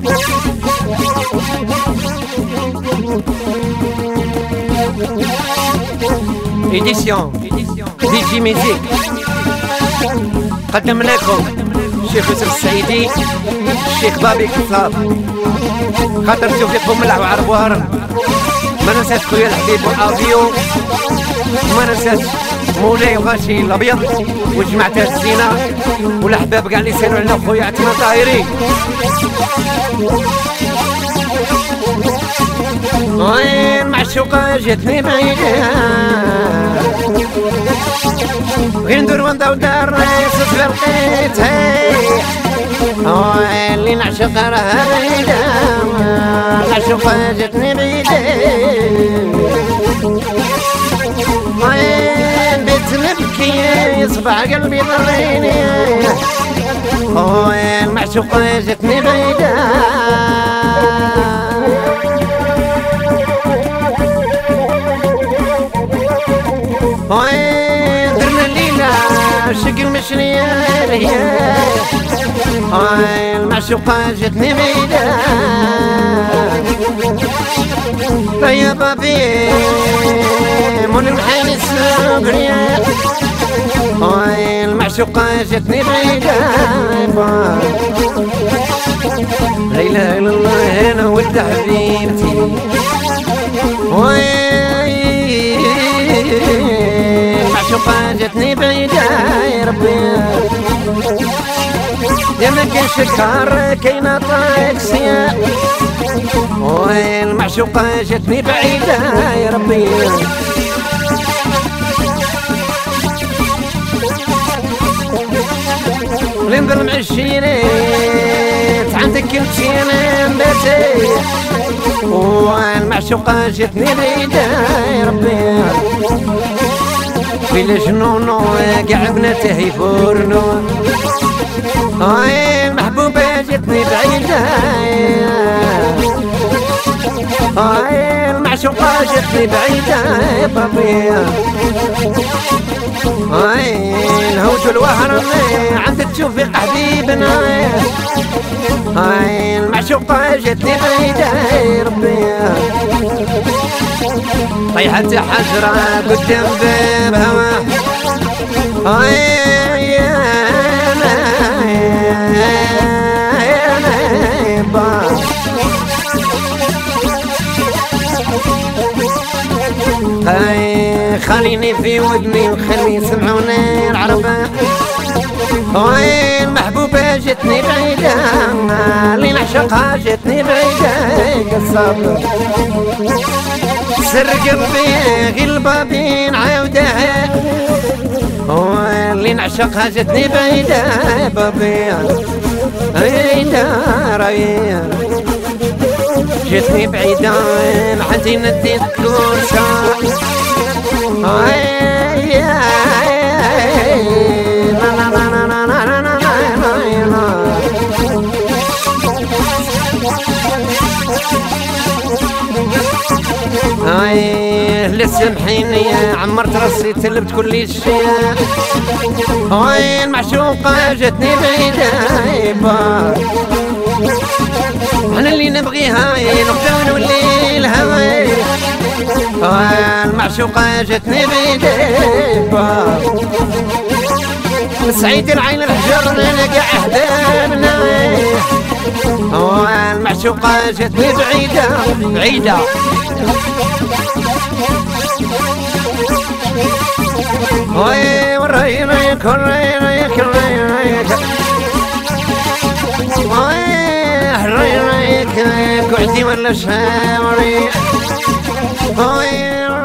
إيديسيون دي جي ميزيك قدم لكم الشيخ يوسف السعيدي، الشيخ بابي كصاب، خاطر توفيق بوملع وعرب وهرن. ما ننساش خويا الحبيب وافيو، وما ننساش مولاي وغاشي الابيض وجماعة الزينة والاحباب كاع اللي يسالوا على خويا عتمة طاهري. وين معشوقة جاتني بعيدة، غير ندور ونضاو دار صدفة لقيتها، اللي نعشق راها بعيدة، معشوقة جاتني بعيدة، وين بيت نبكي يصبح قلبي ضريني، وين معشوقة جاتني بعيدة. وين درنا الليلة شكل مشرية ليا، وين المعشوقة جاتني بعيدة، يا بابي مول المحاني السكرية، وين المعشوقة جاتني بعيدة، لا إله إلا الله أنا ولد حبيبتي، المعشوقة جاتني بعيدة يا ربي، يا ما كان شكار كاينة طاكسية، والمعشوقة جاتني بعيدة يا ربي، ولنضل معشينات عندك كنتي انا نباتي، والمعشوقة جاتني بعيدة يا ربي، بلا جنونو كاع بناته يفورنو، المحبوبة جاتني بعيدة، المعشوقة جاتني بعيدة يا بابي، الهوج والوهران عند التوفيق حبيبنا، المعشوقة جاتني بعيدة يا ربي، طيحت حجرة قدام باب هواه، خليني في ودني وخلي يسمعوني العربة، المحبوبة جاتني بعيدة، اللي نعشقها جاتني بعيدة قصاب، سر قلبي غير بابي نعاودها، اللي نعشقها جاتني بعيدة بابي، بعيدة راهي جاتني بعيدة ما عندي نديت كورسة، لا سامحيني عمرت راسي تلبت كل شيء، المعشوقة جاتني بعيدة يبا، انا اللي نبغيها نقدر نولي الهوى، المعشوقة جاتني بعيدة يبا، سعيد العين الحجر نلقى احبابنا، المعشوقة جاتني بعيدة بعيدة، ورينيك ورينيك ورينيك رينيك كعدي ولا شاوري،